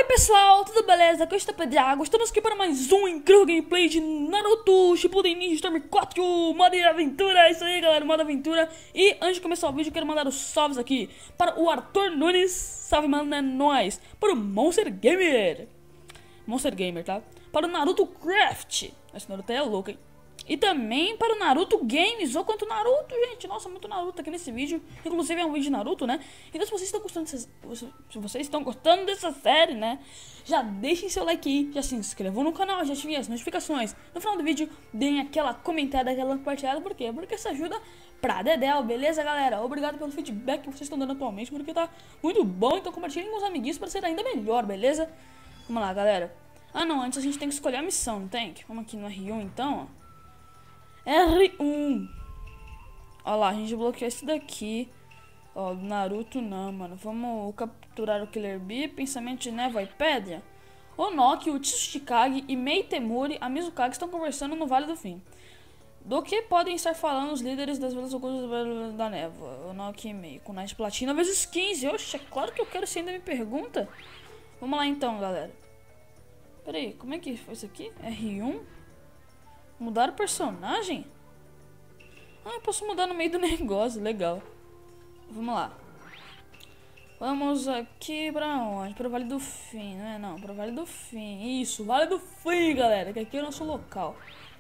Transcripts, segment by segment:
Pessoal, tudo beleza? Aqui é o Pedriago. Estamos aqui para mais um incrível gameplay de Naruto Shippuden Ninja Storm 4 modo de aventura. É isso aí, galera, modo aventura. E antes de começar o vídeo, eu quero mandar os salves aqui para o Arthur Nunes. Salve, mano, é nóis. Para o Monster Gamer, tá? Para o Naruto Craft. Esse Naruto aí é louco, hein? E também para o Naruto Games, ou quanto Naruto, gente. Nossa, muito Naruto aqui nesse vídeo. Inclusive é um vídeo de Naruto, né? Então se vocês estão gostando dessa série, né, já deixem seu like aí, já se inscrevam no canal, já ativem as notificações. No final do vídeo, deem aquela comentada, aquela compartilhada. Por quê? Porque isso ajuda pra dedéu, beleza, galera? Obrigado pelo feedback que vocês estão dando atualmente, porque tá muito bom. Então compartilhem com os amiguinhos para ser ainda melhor, beleza? Vamos lá, galera. Ah não, antes a gente tem que escolher a missão, não tem? Vamos aqui no R1 então, ó. R1. Olha lá, a gente bloqueou esse daqui. Ó, Naruto não, mano. Vamos capturar o Killer Bee, Pensamento de Névoa e Pedra. Onoki, o Tsuchikage e Mei Temuri, a Mizukage estão conversando no Vale do Fim. Do que podem estar falando os líderes das vilas ocultas da Névoa? Onoki e Mei, com Night Platina vezes 15. Oxe, é claro que eu quero, você ainda me pergunta. Vamos lá então, galera. Pera aí, como é que foi isso aqui? R1? Mudar o personagem? Ah, eu posso mudar no meio do negócio, legal. Vamos lá. Vamos aqui pra onde? Para o Vale do Fim, não é? Não, para o Vale do Fim. Isso, Vale do Fim, galera, que aqui é o nosso local.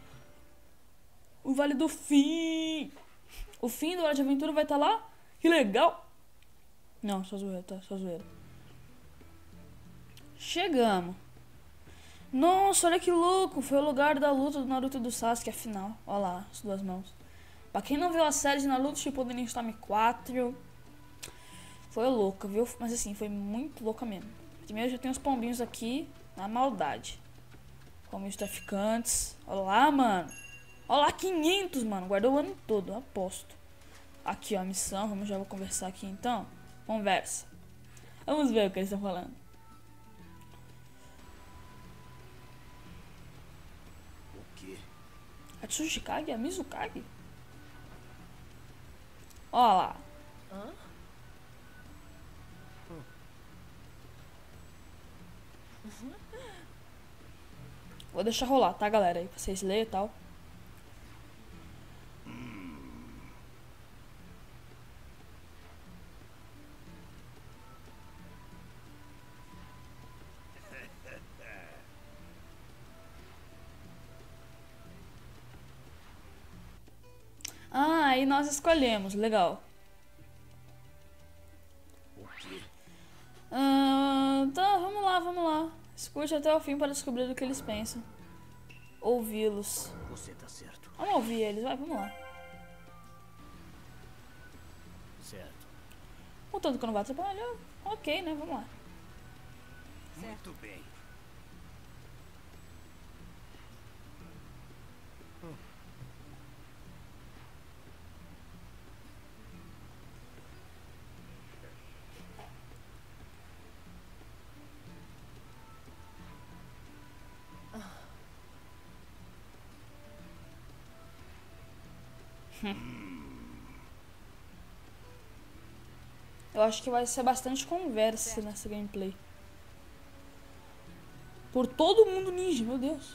O Vale do Fim. O fim do Hora de Aventura vai estar lá? Que legal. Não, só zoeira, tá? Só zoeira. Chegamos. Nossa, olha que louco. Foi o lugar da luta do Naruto e do Sasuke, afinal. Olha lá, as duas mãos. Pra quem não viu a série de Naruto Shippuden Ninja Storm 4, foi louca, viu? Mas assim, foi muito louca mesmo. Primeiro já tem os pombinhos aqui, na maldade. Pombinhos traficantes. Olha lá, mano. Olha lá, 500, mano. Guardou o ano todo, aposto. Aqui, ó, a missão. Vamos já vou conversar aqui, então. Conversa. Vamos ver o que eles estão falando. A Tsuchikage? A Mizukage? Ó lá. Hã? Vou deixar rolar, tá, galera? Aí pra vocês lerem e tal. Ah, aí nós escolhemos, legal. Tá, vamos lá, vamos lá. Escute até o fim para descobrir o que eles pensam. Ouvi-los. Você tá certo. Vamos ouvir eles, vai, vamos lá. Certo. Contanto que eu não vai atrapalhar, ok, né? Vamos lá. Muito bem. Eu acho que vai ser bastante conversa nessa gameplay. Por todo mundo ninja, meu Deus.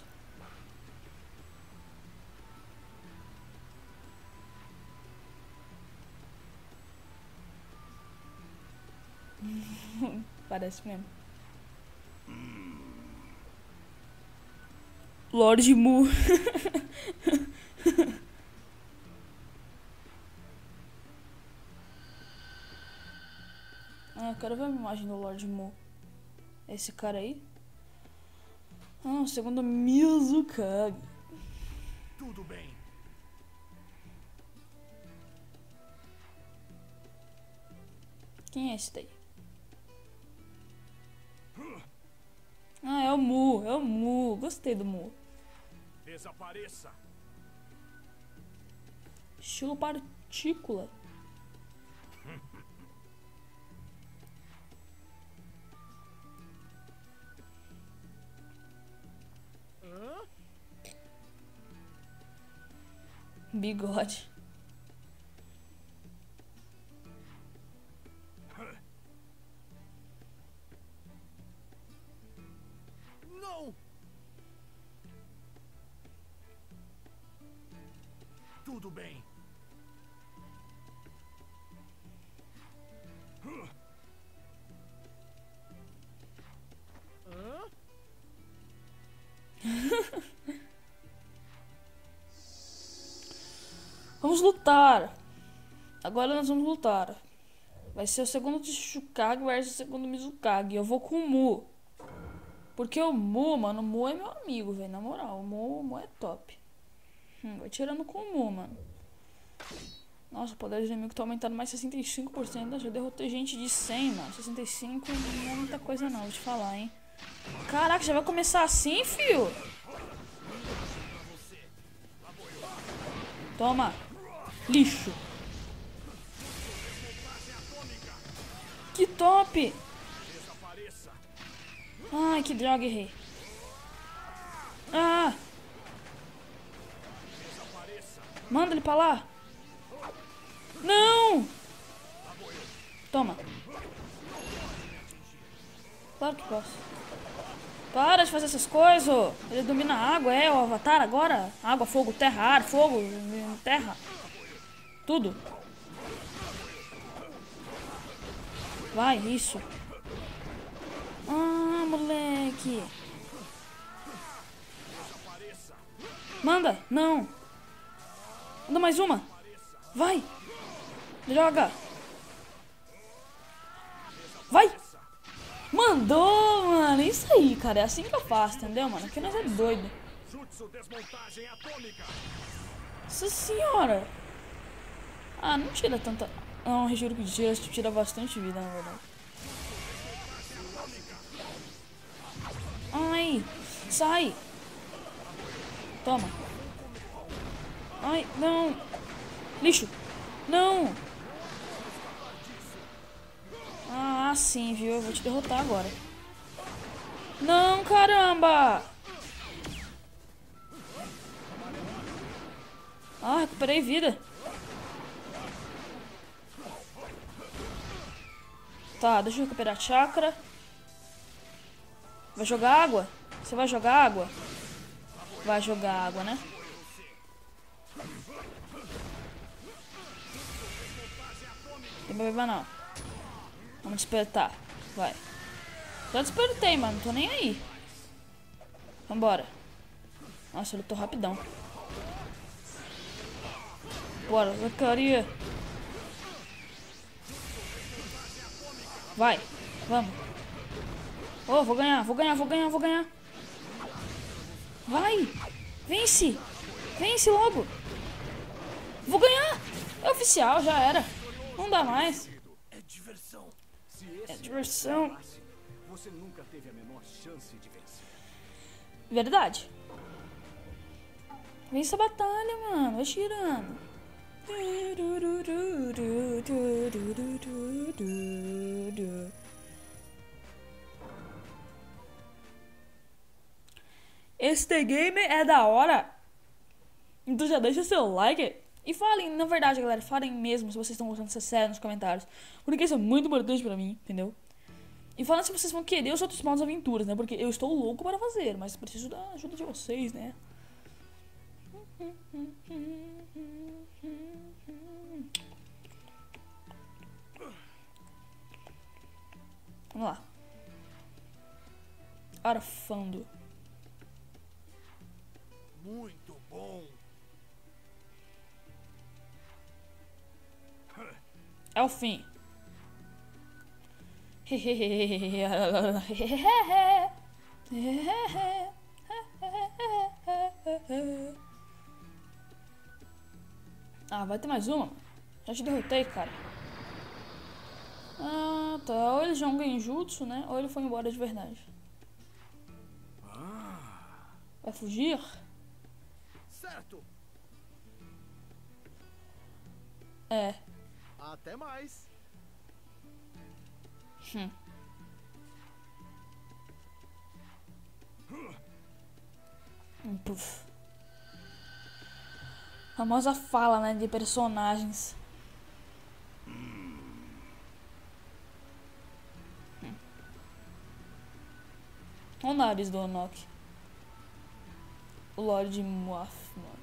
Parece mesmo. Lord Mu. Ah, eu quero ver a imagem do Lord Mu. Esse cara aí. Ah, segundo Mizukage. Tudo bem. Quem é esse daí? Ah, é o Mu, é o Mu. Gostei do Mu. Desapareça. Estilo partícula. Hã? Bigode. lutar. Agora nós vamos lutar. Vai ser o segundo Tsuchikage versus o segundo Mizukage. Eu vou com o Mu. Porque o Mu, mano, o Mu é meu amigo, velho. Na moral, o Mu é top. Vai tirando com o Mu, mano. Nossa, o poder do inimigo tá aumentando mais 65%. Já derrotei gente de 100, mano. 65 não é muita coisa não, vou te falar, hein. Caraca, já vai começar assim, fio? Toma. Lixo. Que top. Ai, que droga, errei. Ah. Manda ele pra lá. Não. Toma. Claro que posso. Para de fazer essas coisas. Ele domina a água, é o Avatar agora? Água, fogo, terra, ar, fogo, terra. Tudo. Vai, isso. Ah, moleque. Manda, não. Manda mais uma. Vai. Droga. Vai. Mandou, mano. Isso aí, cara. É assim que eu faço, entendeu, mano? Aqui nós é doido. Nossa senhora. Ah, não tira tanta... Não, eu juro que tira bastante vida, na verdade. Ai. Sai. Toma. Ai, não. Lixo. Não. Ah, sim, viu? Eu vou te derrotar agora. Não, caramba. Ah, recuperei vida. Tá, deixa eu recuperar a chakra. Vai jogar água? Você vai jogar água? Vai jogar água, né? Tem problema não. Vamos despertar. Vai. Já despertei, mano. Não tô nem aí. Vambora. Nossa, eu tô rapidão. Bora, Zacaria. Vai. Vamos. Oh, vou ganhar. Vai. Vence. Vence logo. Vou ganhar. É oficial, já era. Não dá mais. É diversão. É diversão. Você nunca teve a menor chance de vencer. Verdade. Vence a batalha, mano. Vai tirando. Este game é da hora. Então já deixa seu like. E falem, na verdade, galera, falem mesmo se vocês estão gostando dessa série nos comentários. Porque isso é muito importante pra mim, entendeu? E falem se vocês vão querer os outros modos aventuras, né? Porque eu estou louco para fazer, mas preciso da ajuda de vocês, né? Vamos lá. Arfando. Muito bom. É o fim. Ah, vai ter mais uma? Já te derrotei, cara. Ah, tá. Ou ele já é um genjutsu, né? Ou ele foi embora de verdade. Vai fugir? Certo. É. Até mais. Puf. Famosa fala, né, de personagens. Olha o nariz do Enoch. O Lorde Muaf, mano.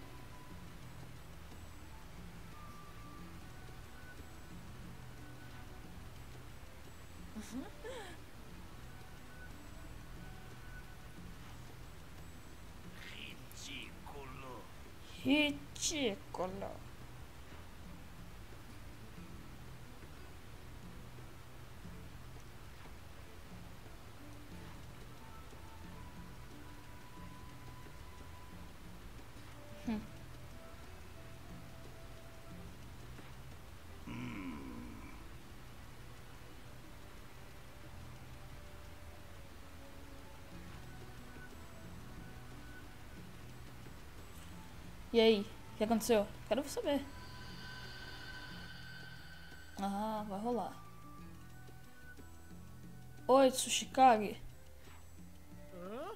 Ridículo. Ridículo. E aí? O que aconteceu? Quero saber. Ah, vai rolar. Oi, Tsushikage. Hã?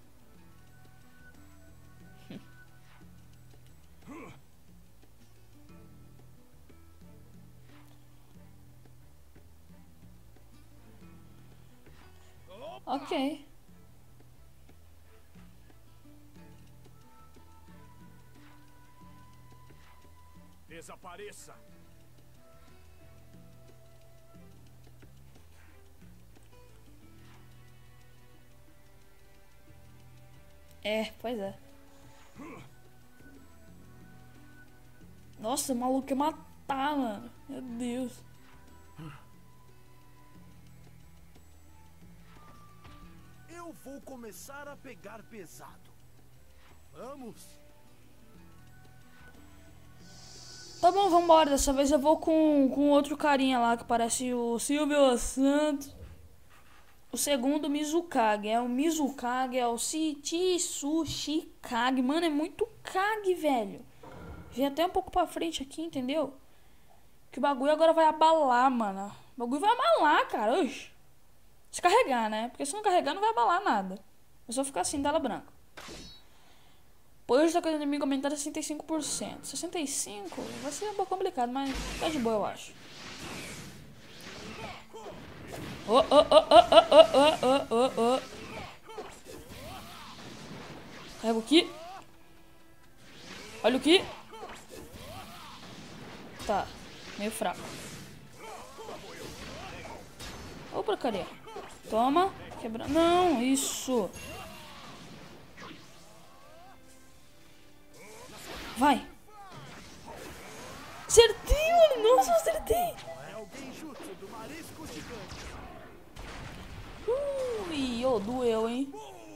Ok. Desapareça. É, pois é. Nossa, o maluco quer matar, mano. Meu Deus. Eu vou começar a pegar pesado. Vamos. Tá bom, vambora. Dessa vez eu vou com outro carinha lá que parece o Silvio Santos. O segundo Mizukage. É o Mizukage, é o Tsushikage. Mano, é muito Kage, velho. Vem até um pouco pra frente aqui, entendeu? Que o bagulho agora vai abalar, mano. O bagulho vai abalar, cara. Oxi. Se carregar, né? Porque se não carregar, não vai abalar nada. É só ficar assim, tela branca. Pois da coisa do inimigo aumentar a 65%. 65% vai ser um pouco complicado, mas tá de boa, eu acho. Oh, oh, oh, oh, oh, oh, oh, oh, oh. Carrega aqui. Olha o que. Tá, meio fraco. Ô, porcaria. Toma. Quebra. Não, isso. Vai. Acertei, mano. Nossa, acertei. É o Genjutsu do marisco gigante. Ui, ô, doeu, hein.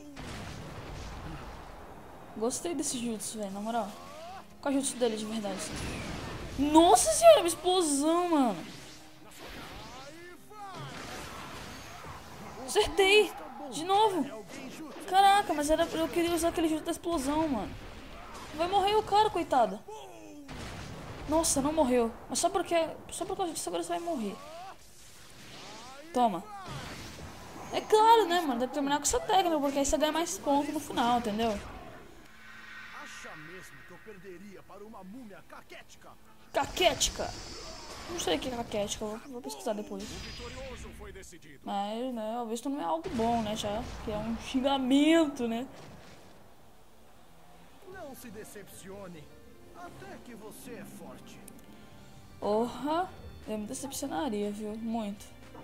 Gostei desse jutsu, velho, na moral. Qual é o jutsu dele de verdade? Assim? Nossa senhora, uma explosão, mano. Acertei. De novo. Caraca, mas eu queria usar aquele jutsu da explosão, mano. Vai morrer o cara, coitado. Nossa, não morreu. Mas só por causa disso agora você vai morrer. Toma. É claro, né, mano? Deve terminar com essa técnica, porque aí você ganha mais pontos no final, entendeu? Acha mesmo que eu perderia para uma múmia caquética? Caquética. Não sei o que é caquética, eu vou pesquisar depois. Vitorioso foi decidido. Mas, né, eu vejo que não é algo bom, né, já. Que é um xingamento, né? Não se decepcione. Até que você é forte. Porra, eu me decepcionaria, viu? Muito.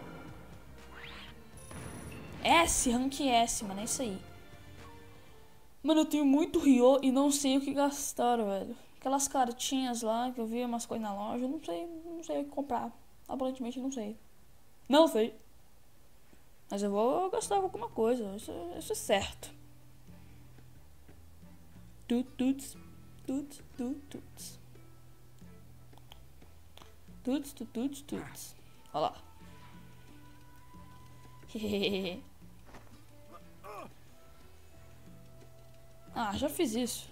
S, rank S, mano, é isso aí. Mano, eu tenho muito Ryo e não sei o que gastaram, velho. Aquelas cartinhas lá que eu vi umas coisas na loja, eu não sei o que comprar. Aparentemente não sei. Não sei. Mas eu vou gastar com alguma coisa, isso é certo. Tuts. Tuts. Olha lá. Ah, já fiz isso.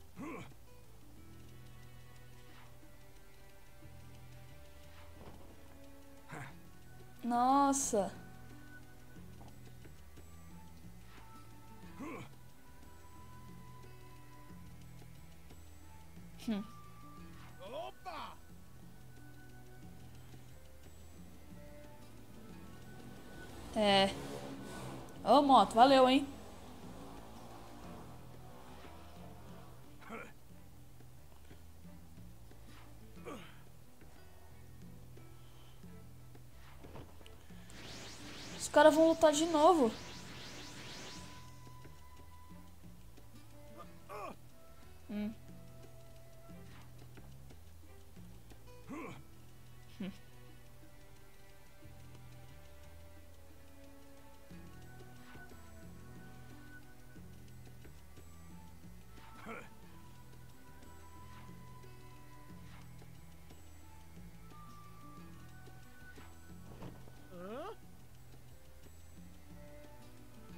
Nossa. Opa! É. Ô, moto, valeu, hein? Os caras vão lutar de novo. Hã?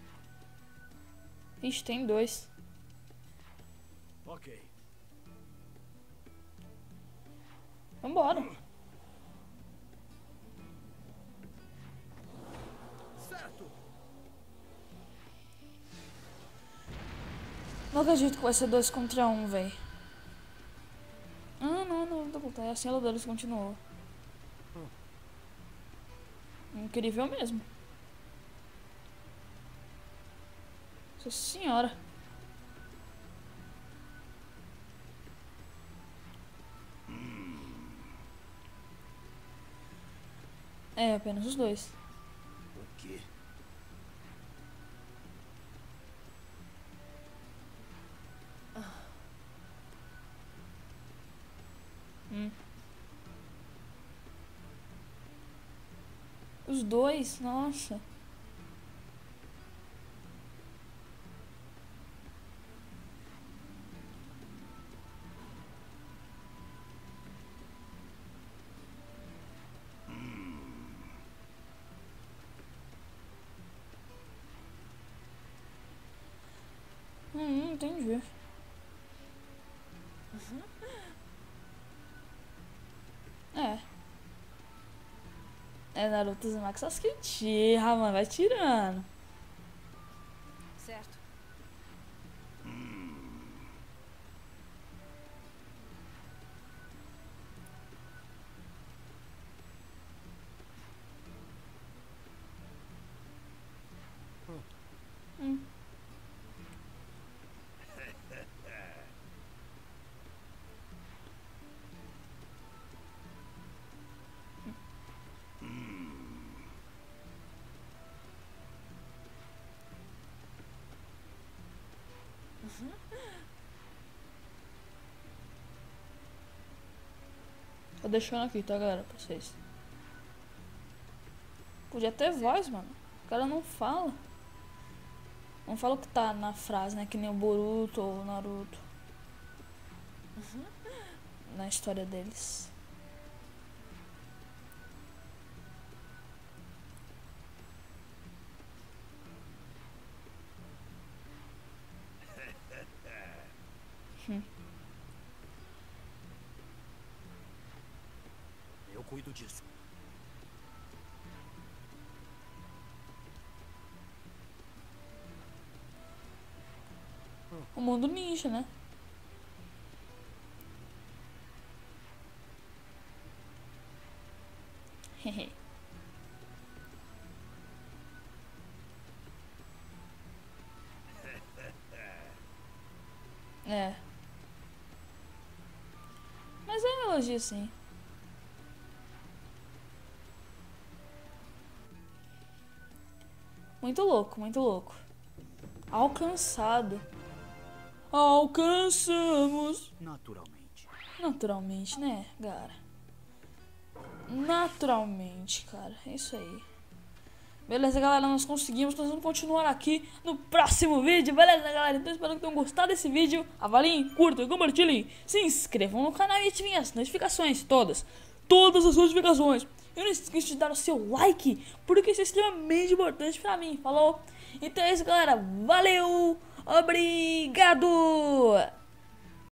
Ixi, tem dois. Ok. Vambora. Certo. Não acredito que vai ser 2 contra 1, véi. Ah, não, tá. É assim, a deles continuou. Incrível mesmo. Nossa senhora. É, apenas os 2. O quê? Os 2, nossa. Entendi. É. É Naruto Uzumaki Sasuke Uchiha, mano. Vai tirando. Certo. Tô deixando aqui, tá, galera? Pra vocês. Podia ter voz, mano. O cara não fala. Não fala o que tá na frase, né? Que nem o Boruto ou o Naruto. Na história deles. Eu cuido disso. O mundo ninja, né? Hehe. É. Mas é um elogio, sim. Muito louco, muito louco. Alcançado. Alcançamos. Naturalmente. Naturalmente, né, cara? Naturalmente, cara. É isso aí. Beleza, galera? Nós conseguimos. Nós vamos continuar aqui no próximo vídeo. Beleza, galera? Então espero que tenham gostado desse vídeo. Avaliem, curtam, compartilhem. Se inscrevam no canal e ativem as notificações. Todas. Todas as notificações. E não esqueça de dar o seu like, porque isso é extremamente importante pra mim. Falou? Então é isso, galera. Valeu! Obrigado!